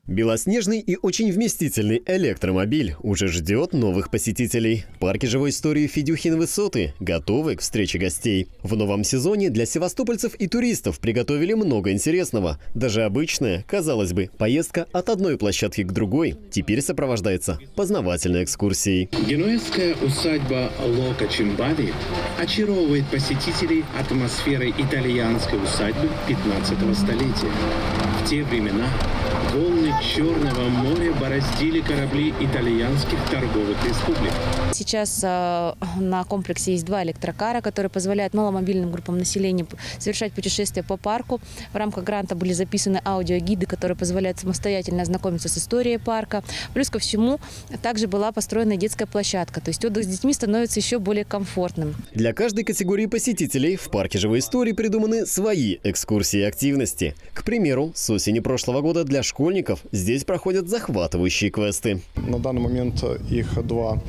Белоснежный и очень вместительный электромобиль уже ждет новых посетителей. В парке живой истории Федюхины высоты готовы к встрече гостей. В новом сезоне для севастопольцев и туристов приготовили много интересного. Даже обычная, казалось бы, поездка от одной площадки к другой теперь сопровождается познавательной экскурсией. Генуэзская усадьба Лока Чимбали очаровывает посетителей атмосферой итальянской усадьбы 15 столетия. В те времена волны Черного моря бороздили корабли итальянских торговых республик. Сейчас на комплексе есть 2 электрокара, которые позволяют маломобильным группам населения совершать путешествия по парку. В рамках гранта были записаны аудиогиды, которые позволяют самостоятельно ознакомиться с историей парка. Плюс ко всему, также была построена детская площадка, то есть отдых с детьми становится еще более комфортным. Для каждой категории посетителей в парке живой истории придуманы свои экскурсии и активности. К примеру, с осени прошлого года для школьников здесь проходят захватывающие квесты. На данный момент их 2.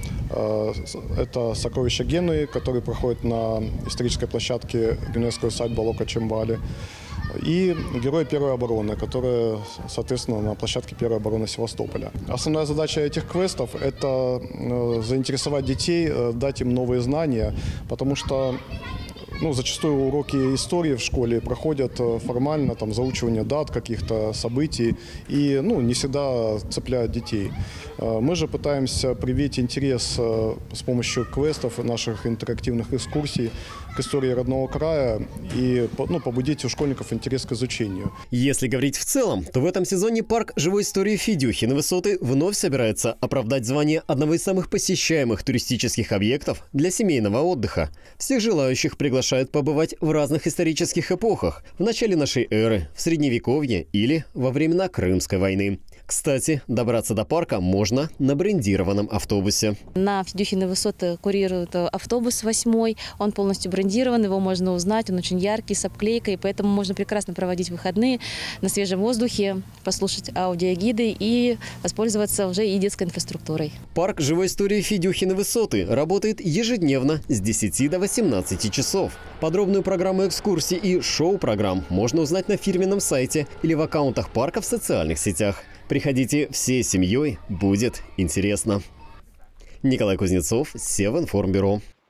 Это «Сокровища Генуи», который проходит на исторической площадке Генуэзской усадьбы Лока Чимбали, и «Герой первой обороны», которая, соответственно, на площадке первой обороны Севастополя. Основная задача этих квестов – это заинтересовать детей, дать им новые знания, потому что зачастую уроки истории в школе проходят формально, там, заучивание дат, каких-то событий, и не всегда цепляют детей. Мы же пытаемся привить интерес с помощью квестов, наших интерактивных экскурсий к истории родного края и побудить у школьников интерес к изучению. Если говорить в целом, то в этом сезоне парк живой истории Федюхины высоты вновь собирается оправдать звание одного из самых посещаемых туристических объектов для семейного отдыха. Всех желающих приглашают побывать в разных исторических эпохах, в начале нашей эры, в Средневековье или во времена Крымской войны. Кстати, добраться до парка можно на брендированном автобусе. На Федюхины высоты курирует автобус 8-й. Он полностью брендирован, его можно узнать. Он очень яркий, с обклейкой, поэтому можно прекрасно проводить выходные на свежем воздухе, послушать аудиогиды и воспользоваться уже и детской инфраструктурой. Парк живой истории Федюхины высоты работает ежедневно с 10 до 18 часов. Подробную программу экскурсий и шоу-программ можно узнать на фирменном сайте или в аккаунтах парка в социальных сетях. Приходите всей семьей, будет интересно. Николай Кузнецов, Севинформбюро.